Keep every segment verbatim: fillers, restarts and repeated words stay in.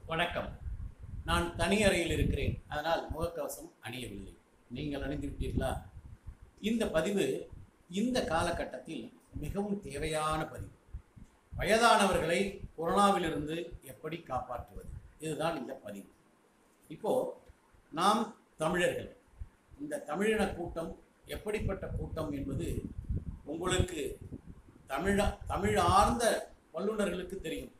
வணக்கம். நான் தனி அறையில் இருக்கிறேன், அதனால் முகக்கவசம் அணியவில்லை. நீங்கள் அணிந்து விட்டீர்களா? இந்த பதிவு இந்த காலகட்டத்தில் மிகவும் தேவையான பதிவு. வயதானவர்களை கொரோனாவிலிருந்து எப்படி காப்பாற்றுவது, இதுதான் இந்த பதிவு. இப்போ நாம் தமிழர்கள், இந்த தமிழின கூட்டம் எப்படிப்பட்ட கூட்டம் என்பது உங்களுக்கு தமிழ தமிழ் ஆர்ந்த வல்லுநர்களுக்கு தெரியும்.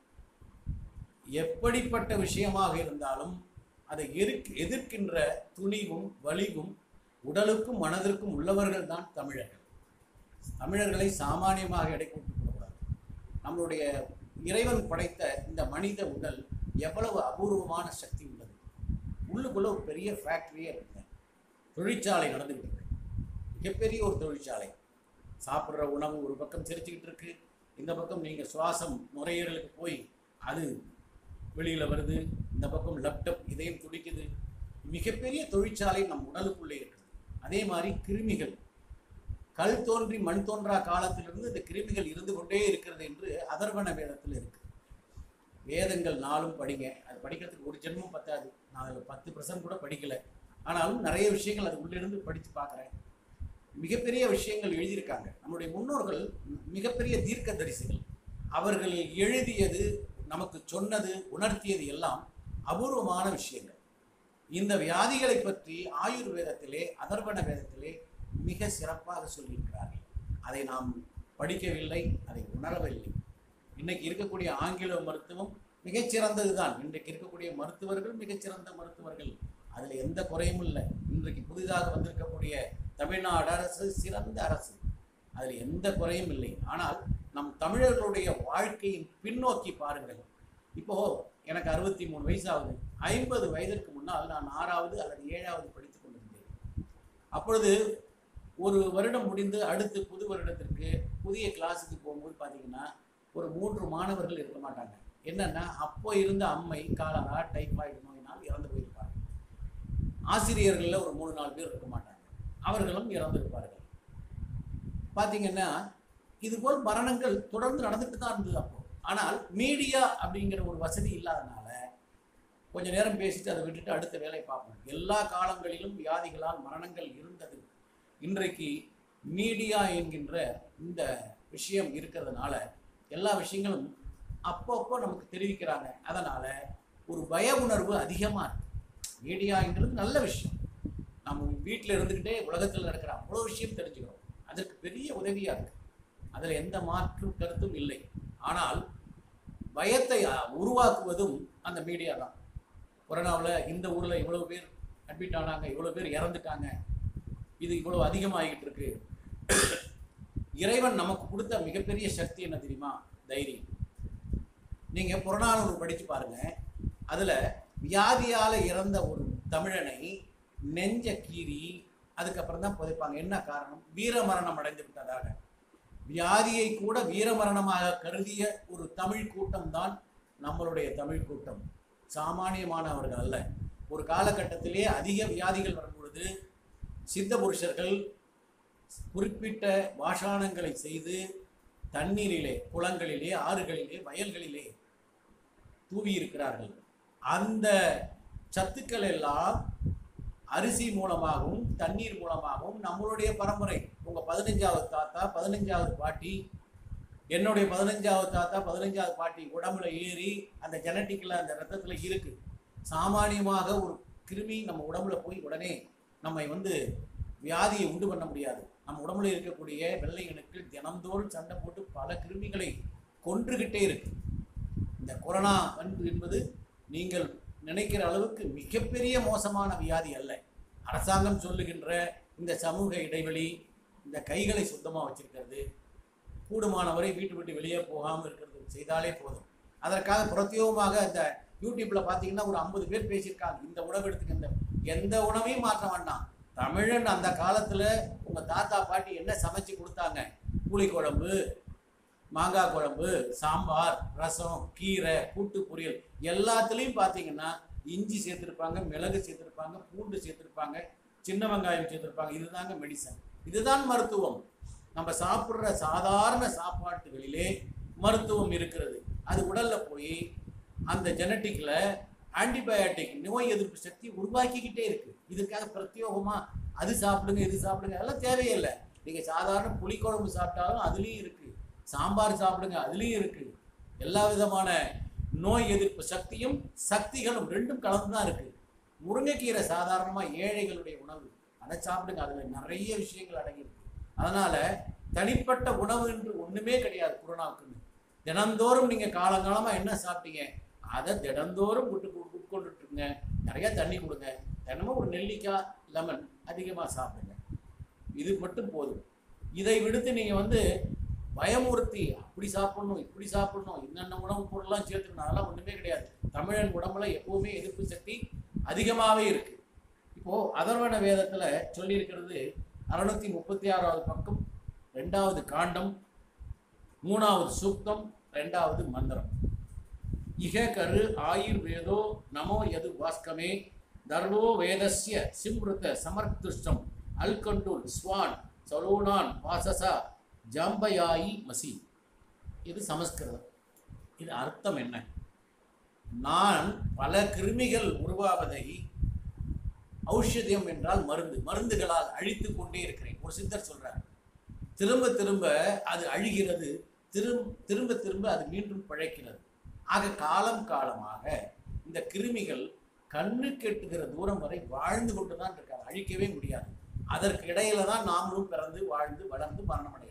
எப்படிப்பட்ட விஷயமாக இருந்தாலும் அதை எதிர்க்கின்ற துணிவும் வலிவும் உடலுக்கும் மனதிற்கும் உள்ளவர்கள் தான் தமிழர்கள். தமிழர்களை சாமானியமாக எடை போட்டுக் கொள்ளக்கூடாது. நம்மளுடைய இறைவன் படைத்த இந்த மனித உடல் எவ்வளவு அபூர்வமான சக்தி உள்ளது. உள்ளுக்குள்ள ஒரு பெரிய ஃபேக்டரியே இருக்கு, தொழிற்சாலை நடந்துகிட்டு இருக்கு, மிகப்பெரிய ஒரு தொழிற்சாலை. சாப்பிட்ற உணவு ஒரு பக்கம் சிரிச்சுக்கிட்டு இருக்கு, இந்த பக்கம் நீங்கள் சுவாசம் நுரையீரலுக்கு போய் அது வெளியில் வருது, இந்த பக்கம் லேப்டாப் இதயம் துடிக்குது. மிகப்பெரிய தொழிற்சாலை நம் உடலுக்குள்ளே இருக்குது. அதே மாதிரி கிருமிகள், கல் தோன்றி மண் தோன்றா காலத்திலிருந்து இந்த கிருமிகள் இருந்து கொண்டே இருக்கிறது என்று அதர்வண வேதத்தில் இருக்கு. வேதங்கள் நாளும் படிங்க, அது படிக்கிறதுக்கு ஒரு ஜென்மம் பத்தாது. நான் அதில் பத்து பர்சன்ட் கூட படிக்கலை, ஆனாலும் நிறைய விஷயங்கள் அது உள்ளிருந்து படித்து பார்க்குறேன். மிகப்பெரிய விஷயங்கள் எழுதியிருக்காங்க. நம்முடைய முன்னோர்கள் மிகப்பெரிய தீர்க்க தரிசிகள். அவர்கள் எழுதியது, நமக்கு சொன்னது, உணர்த்தியது எல்லாம் அபூர்வமான விஷயங்கள். இந்த வியாதிகளை பற்றி ஆயுர்வேதத்திலே அதர்வண வேதத்திலே மிக சிறப்பாக சொல்லியிருக்கிறார்கள். அதை நாம் படிக்கவில்லை, அதை உணரவில்லை. இன்னைக்கு இருக்கக்கூடிய ஆங்கில மருத்துவம் மிகச்சிறந்தது தான். இன்றைக்கு இருக்கக்கூடிய மருத்துவர்கள் மிகச்சிறந்த மருத்துவர்கள், அதில் எந்த குறையும் இல்லை. இன்றைக்கு புதிதாக வந்திருக்கக்கூடிய தமிழ்நாடு அரசு சிறந்த அரசு, அதில் எந்த குறையும் இல்லை. ஆனால் நம் தமிழர்களுடைய வாழ்க்கையின் பின்னோக்கி பாருங்கள். இப்போ எனக்கு அறுபத்தி மூணு வயசாகுது. ஐம்பது வயதிற்கு முன்னால் நான் ஆறாவது அல்லது ஏழாவது படித்து கொண்டிருந்தேன். அப்பொழுது ஒரு வருடம் முடிந்து அடுத்து புது வருடத்திற்கு புதிய கிளாஸுக்கு போகும்போது பார்த்தீங்கன்னா ஒரு மூன்று மாணவர்கள் இருக்க மாட்டாங்க. என்னன்னா, அப்போ இருந்த அம்மை காலரா டைபாய்டு நோயினால் இறந்து போயிருப்பாங்க. ஆசிரியர்களில் ஒரு மூணு நாலு பேர் இருக்க மாட்டாங்க, அவர்களும் இறந்திருப்பார்கள். பார்த்தீங்கன்னா இதுபோல் மரணங்கள் தொடர்ந்து நடந்துட்டு தான் இருந்தது அப்போ. ஆனால் மீடியா அப்படிங்கிற ஒரு வசதி இல்லாதனால கொஞ்ச நேரம் பேசிட்டு அதை விட்டுட்டு அடுத்த வேலை பார்ப்போம். எல்லா காலங்களிலும் வியாதிகளால் மரணங்கள் இருந்தது. இன்றைக்கு மீடியா என்கின்ற இந்த விஷயம் இருக்கிறதுனால எல்லா விஷயங்களும் அப்பப்போ நமக்கு தெரிவிக்கிறாங்க. அதனால ஒரு பய உணர்வு அதிகமாக இருக்கு. மீடியாங்கிறது நல்ல விஷயம். நம்ம வீட்டில் இருந்துக்கிட்டே உலகத்தில் நடக்கிற அவ்வளோ விஷயம் தெரிஞ்சுக்கிறோம். அதற்கு பெரிய உதவியாக இருக்கு, அதில் எந்த மாற்று கருத்தும் இல்லை. ஆனால் பயத்தை உருவாக்குவதும் அந்த மீடியா தான். கொரோனாவில் இந்த ஊரில் இவ்வளோ பேர் அட்மிட் ஆனாங்க, இவ்வளோ பேர் இறந்துட்டாங்க, இது இவ்வளோ அதிகமாகிட்டு இருக்கு. இறைவன் நமக்கு கொடுத்த மிகப்பெரிய சக்தி என்ன தெரியுமா? தைரியம். நீங்கள் புறநானூறு படித்து பாருங்க, அதில் வியாதியால் இறந்த ஒரு தமிழனை நெஞ்ச கீறி அதுக்கப்புறம் தான் புதைப்பாங்க. என்ன காரணம்? வீரமரணம் அடைந்து விட்டதாக. வியாதியை கூட வீரமரணமாக கருதிய ஒரு தமிழ் கூட்டம் தான் நம்மளுடைய தமிழ் கூட்டம். சாமானியமானவர்கள் அல்ல. ஒரு காலகட்டத்திலே அதிக வியாதிகள் வரும்பொழுது சித்த புருஷர்கள் குறிப்பிட்ட பாஷாணங்களை செய்து தண்ணீரிலே, குளங்களிலே, ஆறுகளிலே, வயல்களிலே தூவி இருக்கிறார்கள். அந்த சத்துக்கள் எல்லாம் அரிசி மூலமாகவும் தண்ணீர் மூலமாகவும் நம்மளுடைய பரம்பரை, உங்கள் பதினஞ்சாவது தாத்தா பதினஞ்சாவது பாட்டி, என்னுடைய பதினஞ்சாவது தாத்தா பதினஞ்சாவது பாட்டி உடம்புல ஏறி அந்த ஜெனட்டிக்கில் அந்த ரத்தத்தில் இருக்கு. சாமானியமாக ஒரு கிருமி நம்ம உடம்புல போய் உடனே நம்மை வந்து வியாதியை உண்டு பண்ண முடியாது. நம்ம உடம்புல இருக்கக்கூடிய வெள்ளை அணுக்கள் தினந்தோறும் சண்டை போட்டு பல கிருமிகளை கொன்றுகிட்டே இருக்கு. இந்த கொரோனா வந்து என்பது நீங்கள் நினைக்கிற அளவுக்கு மிகப்பெரிய மோசமான வியாதி அல்ல. அரசாங்கம் சொல்லுகின்ற இந்த சமூக இடைவெளி, இந்த கைகளை சுத்தமாக வச்சிருக்கிறது, கூடுமானவரை வீட்டு விட்டு வெளியே போகாமல் இருக்கிறது செய்தாலே போதும். அதற்காக பிரத்யேகமாக இந்த யூடியூப்ல பார்த்தீங்கன்னா ஒரு ஐம்பது பேர் பேசியிருக்காங்க, இந்த உணவு எடுத்துக்க, இந்த எந்த உணவையும் மாற்ற வேண்டாம். தமிழன் அந்த காலத்தில் உங்கள் தாத்தா பாட்டி என்ன சமைச்சு கொடுத்தாங்க? புளி குழம்பு, மாங்காய் குழம்பு, சாம்பார், ரசம், கீரை, கூட்டு பொரியல், எல்லாத்துலேயும் பார்த்தீங்கன்னா இஞ்சி சேர்த்துருப்பாங்க, மிளகு சேர்த்துருப்பாங்க, பூண்டு சேர்த்துருப்பாங்க, சின்ன வெங்காயம் சேர்த்துருப்பாங்க. இதுதாங்க மெடிசன், இதுதான் மருத்துவம். நம்ம சாப்பிட்ற சாதாரண சாப்பாட்டுகளிலே மருத்துவம் இருக்கிறது. அது உடலில் போய் அந்த ஜெனட்டிக்கில் ஆன்டிபயோட்டிக் நோய் எதிர்ப்பு சக்தி உருவாக்கிக்கிட்டே இருக்கு. இதுக்காக பிரத்யோகமா அது சாப்பிடுங்க இது சாப்பிடுங்க அதெல்லாம் தேவையில்லை. நீங்க சாதாரண புளிக்குழம்பு சாப்பிட்டாலும் அதுலேயும் இருக்கு, சாம்பார் சாப்பிடுங்க அதுலேயும் இருக்கு. எல்லா விதமான நோய் எதிர்ப்பு சக்தியும் சக்திகளும் ரெண்டும் கலந்து தான் இருக்கு. முருங்கைக்கீரை சாதாரணமா ஏழைகளுடைய உணவு, அதை சாப்பிடுங்க, அதுல நிறைய விஷயங்கள் அடங்கியிருக்கு. அதனால தனிப்பட்ட உணவு என்று ஒண்ணுமே கிடையாது கொரோனாவுக்குன்னு. தினந்தோறும் நீங்க காலங்காலமா என்ன சாப்பிட்டீங்க அதை தினந்தோறும் விட்டு உட்கொண்டுட்டு இருங்க. நிறைய தண்ணி கொடுங்க, தினமும் ஒரு நெல்லிக்காய் லெமன் அதிகமா சாப்பிடுங்க, இது மட்டும் போதும். இதை விடுத்து நீங்க வந்து பயமுறுத்தி அப்படி சாப்பிடணும் இப்படி சாப்பிடணும் என்னென்ன உணவு பொருள்லாம் சேர்த்துக்கணும் அதெல்லாம் ஒண்ணுமே கிடையாது. தமிழன் உடம்புல எப்பவுமே எதிர்ப்பு சக்தி அதிகமாகவே இருக்கு. இப்போ அதர்வண வேதத்துல சொல்லியிருக்கிறது அறுநூத்தி முப்பத்தி ஆறாவது பக்கம் ரெண்டாவது காண்டம் மூணாவது சூக்தம் ரெண்டாவது மந்திரம். இக கரு ஆயுர்வேதோ நமோ யது வாஸ்கமே தர்வோ வேதஸ்ய சிம்ருத சமர்த்துஷ்டம் அல்கண்டுல் ஸ்வான் சலோனான் வாசசா ஜாம்பயாயி மசி. இது சமஸ்கிருதம். இது அர்த்தம் என்ன? நான் பல கிருமிகள் உருவாவதை ஔஷதியம் என்றால் மருந்து, மருந்துகளால் அழித்து கொண்டே இருக்கிறேன். ஒரு சித்தர் சொல்றார், திரும்ப திரும்ப அது அழிகிறது, திரும்ப திரும்ப திரும்ப அது மீண்டும் பிழைக்கிறது. ஆக காலம் காலமாக இந்த கிருமிகள் கண்ணு கெட்டுகிற தூரம் வரை வாழ்ந்து கொண்டுதான் இருக்காது, அழிக்கவே முடியாது. அதற்கு இடையில தான் நாமளும் பிறந்து வாழ்ந்து வளர்ந்து மரணம் அடைகிறோம்.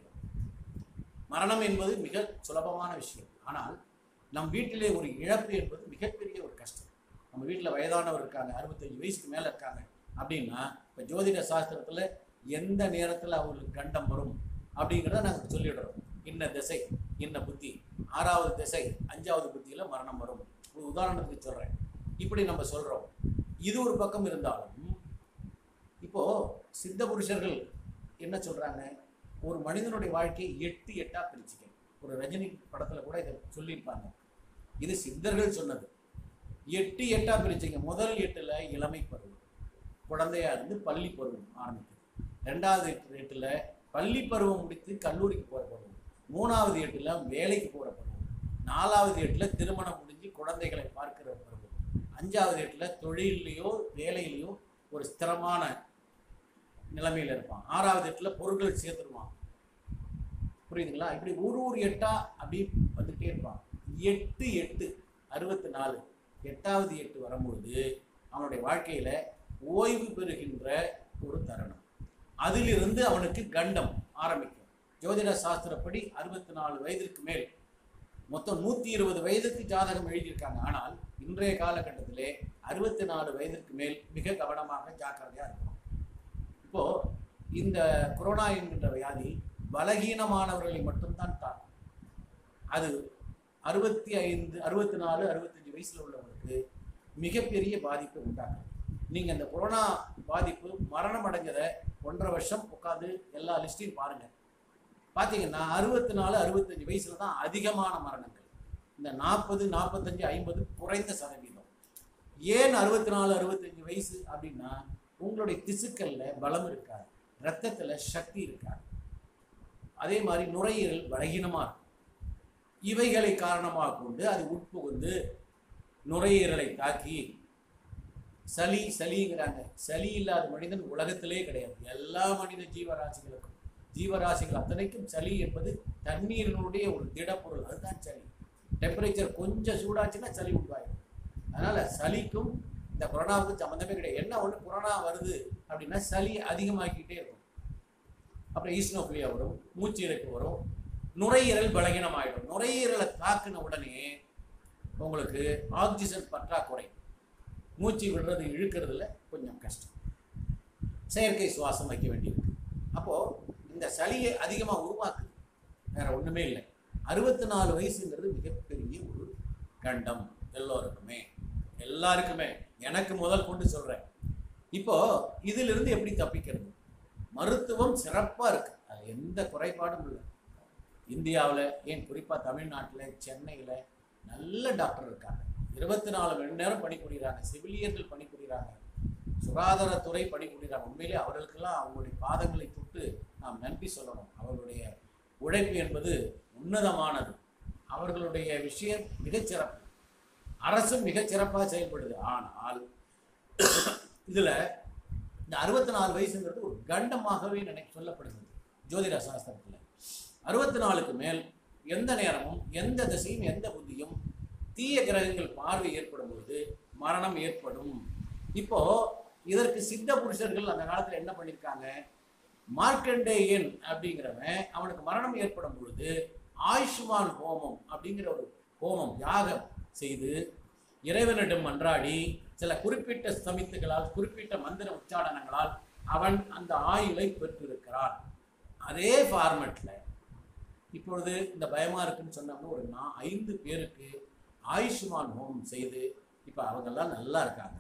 மரணம் என்பது மிக சுலபமான விஷயம். ஆனால் நம் வீட்டிலே ஒரு இழப்பு என்பது மிகப்பெரிய ஒரு கஷ்டம். நம்ம வீட்டில் வயதானவர் இருக்காங்க, அறுபத்தஞ்சு வயசுக்கு மேலே இருக்காங்க அப்படின்னா, இப்போ ஜோதிட சாஸ்திரத்தில் எந்த நேரத்தில் அவங்களுக்கு கண்டம் வரும் அப்படிங்கிறத நாங்கள் சொல்லிடுறோம். இன்ன திசை இன்ன புத்தி, ஆறாவது திசை அஞ்சாவது புத்தியில் மரணம் வரும். ஒரு உதாரணத்துக்கு சொல்கிறேன். இப்படி நம்ம சொல்கிறோம். இது ஒரு பக்கம் இருந்தாலும் இப்போது சித்த புருஷர்கள் என்ன சொல்கிறாங்க, ஒரு மனிதனுடைய வாழ்க்கையை எட்டு எட்டாக பிரிச்சுக்க. ஒரு ரஜினி படத்தில் கூட இதை சொல்லியிருப்பாங்க. இது சித்தர்கள் சொன்னது. எட்டு எட்டா பிரிச்சுங்க. முதல் எட்டுல இளமை பருவம், குழந்தையா இருந்து பள்ளி பருவம் ஆரம்பிக்குது. ரெண்டாவது எட்டுல பள்ளி பருவம் முடித்து கல்லூரிக்கு போற பருவம். மூணாவது எட்டுல வேலைக்கு போற பருவம். நாலாவது எட்டுல திருமணம் முடிஞ்சு குழந்தைகளை பார்க்கிற பருவம். அஞ்சாவது எட்டுல தொழிலையோ வேலையிலையோ ஒரு ஸ்திரமான நிலைமையில இருப்பான். ஆறாவது எட்டுல பொருட்கள் சேர்த்துருவான். புரியுதுங்களா? இப்படி ஒரு ஒரு எட்டா அப்படி வந்துகிட்டே இருப்பான். எட்டு எட்டு அறுபத்தி நாலு. எட்டாவது எட்டு வரும்பொழுது அவனுடைய வாழ்க்கையில ஓய்வு பெறுகின்ற ஒரு தருணம். அதிலிருந்து அவனுக்கு கண்டம் ஆரம்பிக்கும். ஜோதிட சாஸ்திரப்படி அறுபத்தி நாலு வயதிற்கு மேல், மொத்தம் நூத்தி இருபது வயதுக்கு ஜாதகம் எழுதியிருக்காங்க. ஆனால் இன்றைய காலகட்டத்திலே அறுபத்தி நாலு வயதிற்கு மேல் மிக கவனமாக ஜாக்கிரதையா இருக்கணும். இப்போ இந்த கொரோனா என்கின்ற வியாதி பலகீனமானவர்களை மட்டும்தான் தாக்கும். அது அறுபத்தி ஐந்து அறுபத்தி நாலு அறுபத்தஞ்சு வயசுல உள்ளவங்களுக்கு மிகப்பெரிய பாதிப்பை உண்டாகும். நீங்க அந்த கொரோனா பாதிப்பு மரணம் அடைஞ்சதை ஒன்றரை வருஷம் உட்காந்து எல்லா லிஸ்டையும் பாருங்க. பார்த்தீங்கன்னா அறுபத்தி நாலு அறுபத்தஞ்சு வயசுல தான் அதிகமான மரணங்கள். இந்த நாற்பது நாற்பத்தஞ்சு ஐம்பது குறைந்த சதவீதம். ஏன் அறுபத்தி நாலு அறுபத்தஞ்சு வயசு அப்படின்னா, உங்களுடைய திசுக்கள்ல பலம் இருக்காது, ரத்தத்துல சக்தி இருக்காது, அதே மாதிரி நுரையீரல் பலகீனமா இருக்கும். இவைகளை காரணமாக கொண்டு அது உட்புகுந்து நுரையீரலை தாக்கி சளி சளிங்கிறாங்க. சளி இல்லாத மனிதன் உலகத்திலே கிடையாது. எல்லா மனித ஜீவராசிகளுக்கும், ஜீவராசிகள் அத்தனைக்கும் சளி என்பது தண்ணீரினுடைய ஒரு திடப்பொருள். அதுதான் சளி. டெம்பரேச்சர் கொஞ்சம் சூடாச்சுன்னா சளி உருவாயிடும். அதனால சளிக்கும் இந்த கொரோனாவுக்கும் சம்மந்தமே கிடையாது. என்ன ஒன்று, கொரோனா வருது அப்படின்னா சளி அதிகமாக்கிட்டே இருக்கும். அப்புறம் ஈஸ்னோஃபிலியா வரும், மூச்சு இறைப்பு வரும், நுரையீரல் பலகீனமாயிடும். நுரையீரலை தாக்குன உடனே உங்களுக்கு ஆக்சிஜன் பற்றாக்குறை, மூச்சு விடுறது இழுக்கிறதுல கொஞ்சம் கஷ்டம், செயற்கை சுவாசம் வைக்க வேண்டியிருக்கு. அப்போது இந்த சளியை அதிகமாக உருவாக்குது, வேற ஒன்றுமே இல்லை. அறுபத்தி நாலு வயசுங்கிறது மிகப்பெரிய ஒரு கண்டம் எல்லோருக்குமே, எல்லாருக்குமே. எனக்கு முதல் கொண்டு சொல்கிறேன். இப்போ இதிலிருந்து எப்படி தப்பிக்கிறது? மருத்துவம் சிறப்பாக இருக்கு, அது எந்த குறைபாடும் இல்லை. இந்தியாவில், ஏன் குறிப்பாக தமிழ்நாட்டில் சென்னையில் நல்ல டாக்டர் இருக்காங்க. இருபத்தி நாலு மணி நேரம் பணிபுரிகிறாங்க. செவிலியர்கள் பணிபுரிகிறாங்க, சுகாதாரத்துறை பணிபுரிகிறாங்க. உண்மையிலே அவர்களுக்கெல்லாம் அவங்களுடைய பாதங்களை தொட்டு நாம் நன்றி சொல்லணும். அவர்களுடைய உழைப்பு என்பது உன்னதமானது. அவர்களுடைய விஷயம் மிகச்சிறப்பு. அரசும் மிகச் சிறப்பாக செயல்படுது. ஆனால் இதுல இந்த அறுபத்தி நாலு வயசுங்கிறது ஒரு கண்டமாகவே நினை சொல்லப்படுகிறது ஜோதிட சாஸ்திரத்துல. அறுபத்தி நாலுக்கு மேல் எந்த நேரமும் எந்த திசையும் எந்த புத்தியும் தீய கிரகங்கள் பார்வை ஏற்படும் பொழுது மரணம் ஏற்படும். இப்போ இதற்கு சித்த புருஷர்கள் அந்த காலத்துல என்ன பண்ணியிருக்காங்க, மார்க்கண்டேயன் அப்படிங்கிறவன் அவனுக்கு மரணம் ஏற்படும் பொழுது ஆயுஷ்மான் ஹோமம் அப்படிங்கிற ஒரு ஹோமம் யாகம் செய்து இறைவனிடம் மன்றாடி சில குறிப்பிட்ட சமித்துகளால் குறிப்பிட்ட மந்திர உச்சாடனங்களால் அவன் அந்த ஆயுளை பெற்றிருக்கிறான். அதே ஃபார்மெட்ல இப்பொழுது இந்த பயமா இருக்குன்னு சொன்னாங்க ஒரு நான் ஐந்து பேருக்கு ஆயுஷ்மான் ஹோமம் செய்து இப்போ அவங்கெல்லாம் நல்லா இருக்காங்க.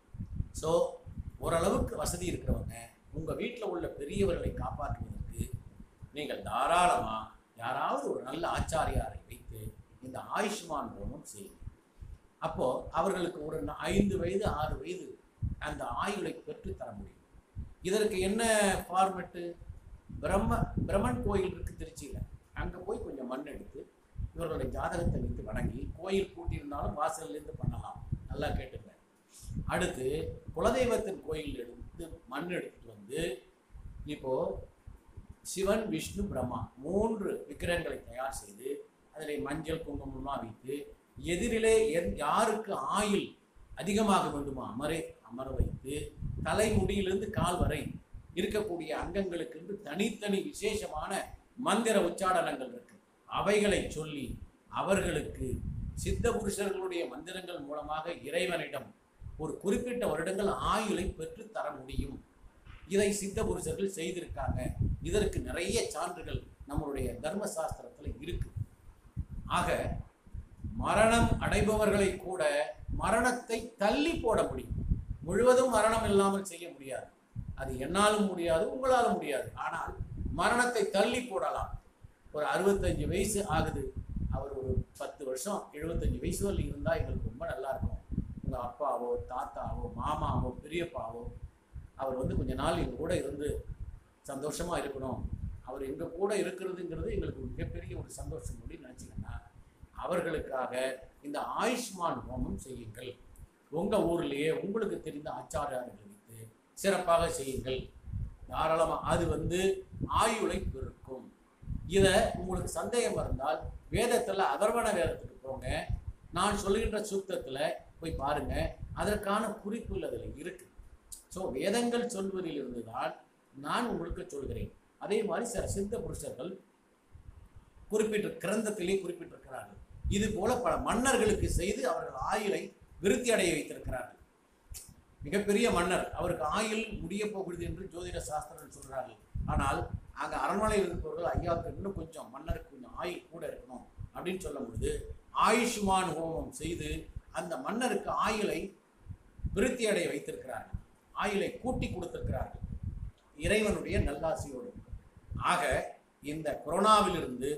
ஸோ ஓரளவுக்கு வசதி இருக்கிறவங்க உங்கள் வீட்டில் உள்ள பெரியவர்களை காப்பாற்றுவதற்கு நீங்கள் தாராளமாக யாராவது ஒரு நல்ல ஆச்சாரியாரை வைத்து இந்த ஆயுஷ்மான் ஹோமம் செய்யுங்க. அப்போது அவர்களுக்கு ஒரு ஐந்து வயது ஆறு வயது அந்த ஆயுளை பெற்று தர முடியும். இதற்கு என்ன ஃபார்மெட்டு, பிரம்ம பிரம்மன் கோயில் இருக்குது திருச்சியில், அங்கே போய் கொஞ்சம் மண் எடுத்து இவர்களுடைய ஜாதகத்தை வைத்து வணங்கி, கோயில் கூட்டியிருந்தாலும் வாசல்லேருந்து பண்ணலாம், நல்லா கேட்டுங்க. அடுத்து குலதெய்வத்தின் கோயில் எடுத்து மண் எடுத்துட்டு வந்து இப்போது சிவன் விஷ்ணு பிரம்மா மூன்று விக்கிரகங்களை தயார் செய்து அதில் மஞ்சள் குங்குமமாக வைத்து எதிரிலே எந் யாருக்கு ஆயுள் அதிகமாக வேண்டுமோ அமரை அமர வைத்து தலைமுடியிலிருந்து கால் வரை இருக்கக்கூடிய அங்கங்களுக்கு தனித்தனி விசேஷமான மந்திர உச்சாடனங்கள் இருக்கு. அவைகளை சொல்லி அவர்களுக்கு சித்த புருஷர்களுடைய மந்திரங்கள் மூலமாக இறைவனிடம் ஒரு குறிப்பிட்ட வருடங்கள் ஆயுளை பெற்று தர முடியும். இதை சித்த புருஷர்கள் செய்திருக்காங்க. இதற்கு நிறைய சான்றுகள் நம்மளுடைய தர்ம சாஸ்திரத்தில் இருக்கு. ஆக மரணம் அடைபவர்களை கூட மரணத்தை தள்ளி போட முடியும். முழுவதும் மரணம் இல்லாமல் செய்ய முடியாது, அது என்னாலும் முடியாது, உங்களாலும் முடியாது. ஆனால் மரணத்தை தள்ளி போடலாம். ஒரு அறுபத்தஞ்சு வயசு ஆகுது, அவர் ஒரு பத்து வருஷம் எழுபத்தஞ்சு வயசு வரல இருந்தால் எங்களுக்கு ரொம்ப நல்லா இருக்கும். உங்கள் அப்பாவோ தாத்தாவோ மாமாவோ பெரியப்பாவோ அவர் வந்து கொஞ்ச நாள் எங்கள் கூட இருந்து சந்தோஷமாக இருக்கணும், அவர் எங்கள் கூட இருக்கிறதுங்கிறது எங்களுக்கு மிகப்பெரிய ஒரு சந்தோஷம் அப்படின்னு நினச்சிங்கன்னா அவர்களுக்காக இந்த ஆயுஷ்மான் ஹோமம் செய்யுங்கள். உங்கள் ஊர்லேயே உங்களுக்கு தெரிந்த ஆச்சாரியார்களை வைத்து சிறப்பாக செய்யுங்கள் தாராளமாக. அது வந்து ஆயுளை பெருக்கும். இதை உங்களுக்கு சந்தேகம் இருந்தால் வேதத்தில் அதர்வண வேதத்துக்கு போங்க, நான் சொல்லுகின்ற சூக்தத்தில் போய் பாருங்க, அதற்கான குறிப்புகள் அதில் இருக்கு. ஸோ வேதங்கள் சொல்வதில் இருந்துதான் நான் உங்களுக்கு சொல்கிறேன். அதே மாதிரி சில சித்த புருஷர்கள் குறிப்பிட்ட கிரந்தத்திலே குறிப்பிட்டிருக்கிறார்கள். இது போல பல மன்னர்களுக்கு செய்து அவர்கள் ஆயுளை விருத்தி அடைய வைத்திருக்கிறார்கள். மிகப்பெரிய மன்னர், அவருக்கு ஆயுள் முடிய போகிறது என்று ஜோதிட சாஸ்திரங்கள் சொல்கிறார்கள். ஆனால் அங்கே அரண்மனையில் இருப்பவர்கள் ஐயாவுக்கு இன்னும் கொஞ்சம் மன்னருக்கு கொஞ்சம் ஆயுள் கூட இருக்கணும் அப்படின்னு சொல்லும் பொழுது ஆயுஷ்மான் ஹோமம் செய்து அந்த மன்னருக்கு ஆயுளை விருத்தி அடைய வைத்திருக்கிறார்கள், ஆயுளை கூட்டி கொடுத்திருக்கிறார்கள் இறைவனுடைய நல்லாசியோடு. ஆக இந்த கொரோனாவிலிருந்து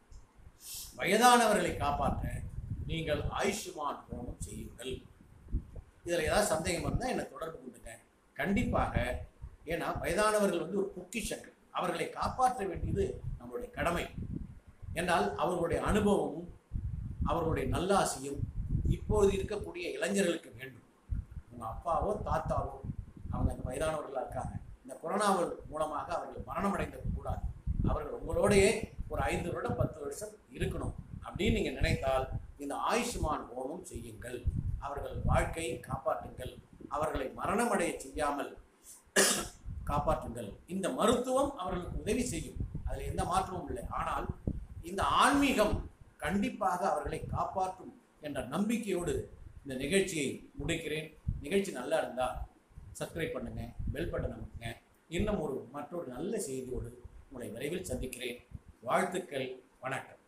வயதானவர்களை காப்பாற்ற நீங்கள் ஆயுஷ்மான் ஹோமம் செய்யுங்கள். இதில் ஏதாவது சந்தேகம் இருந்தால் என்னை தொடர்பு கொண்டுங்க கண்டிப்பாக. ஏன்னா வயதானவர்கள் வந்து ஒரு பொக்கிஷங்கள், அவர்களை காப்பாற்ற வேண்டியது நம்மளுடைய கடமை. என்றால் அவர்களுடைய அனுபவமும் அவர்களுடைய நல்லாசியும் இப்போது இருக்கக்கூடிய இளைஞர்களுக்கு வேண்டும். உங்கள் அப்பாவோ தாத்தாவோ அவங்க அந்த வயதானவர்களாக இருக்காங்க, இந்த கொரோனாவின் மூலமாக அவர்கள் மரணம் அடைந்த கூடாது, அவர்கள் உங்களோடையே ஒரு ஐந்து வருடம் பத்து வருஷம் இருக்கணும் அப்படின்னு நீங்கள் நினைத்தால் இந்த ஆயுஷ்மான் ஹோமம் செய்யுங்கள். அவர்கள் வாழ்க்கையை காப்பாற்றுங்கள், அவர்களை மரணமடைய செய்யாமல் காப்பாற்றுங்கள். இந்த மருத்துவம் அவர்களுக்கு உதவி செய்யும், அதில் எந்த மாற்றமும் இல்லை. ஆனால் இந்த ஆன்மீகம் கண்டிப்பாக அவர்களை காப்பாற்றும் என்ற நம்பிக்கையோடு இந்த நிகழ்ச்சியை முடிக்கிறேன். நிகழ்ச்சி நல்லா இருந்தால் சப்ஸ்கிரைப் பண்ணுங்க, பெல் பட்டன் அமுக்குங்க. இன்னும் ஒரு மற்றொரு நல்ல செய்தியோடு உங்களை விரைவில் சந்திக்கிறேன். வாழ்த்துக்கள், வணக்கம்.